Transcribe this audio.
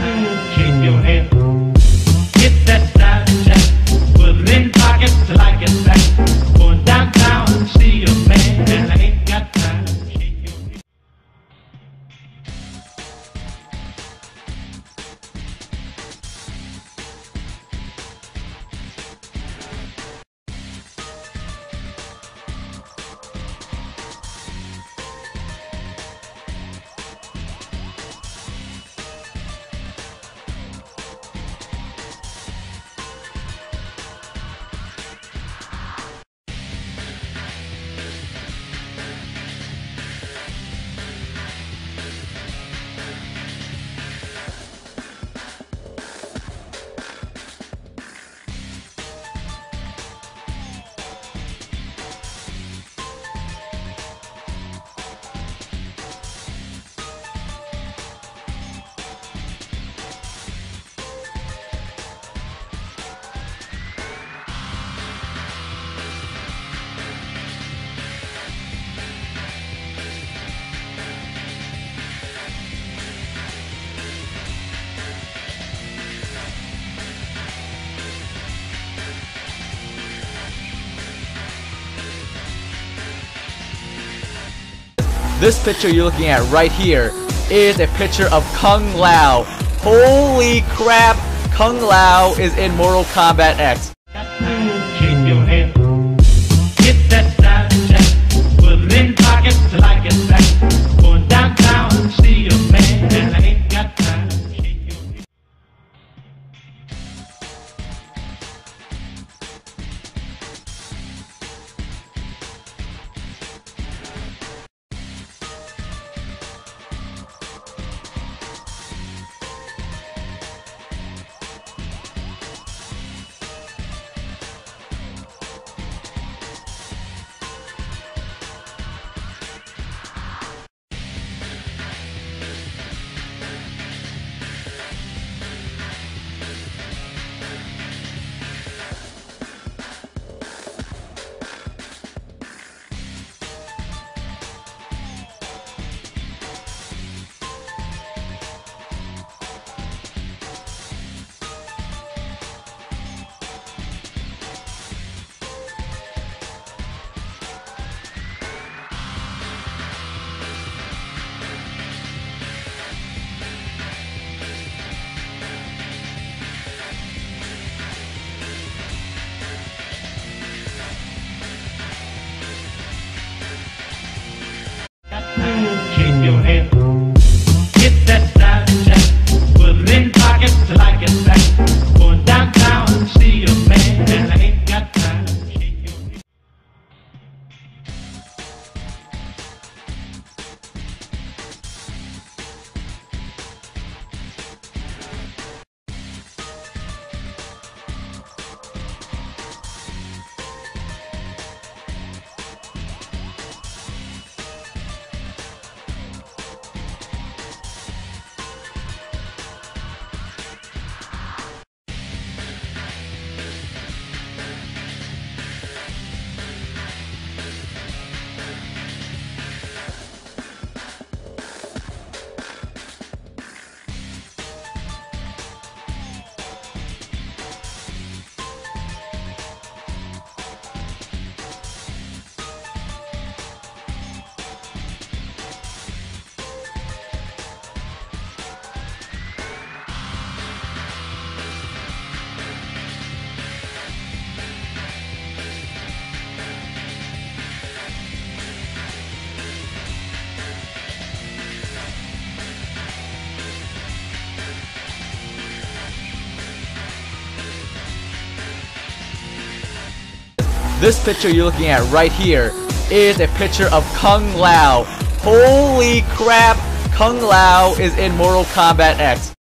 Shake your head. Get that style check. Put it in pockets till I get back. Going downtown to see a man, and I ain't got time. Shake your head. This picture you're looking at right here is a picture of Kung Lao. Holy crap! Kung Lao is in Mortal Kombat X. Shake your head. Get that style check. Put it in pockets till I get back. Going downtown to see a man, and I ain't got time. Shake your head. Shake your head. Get that style check. Put it in pockets till I get back. Going downtown to see a man, and I ain't got time. Shake your head. This picture you're looking at right here is a picture of Kung Lao. Holy crap! Kung Lao is in Mortal Kombat X.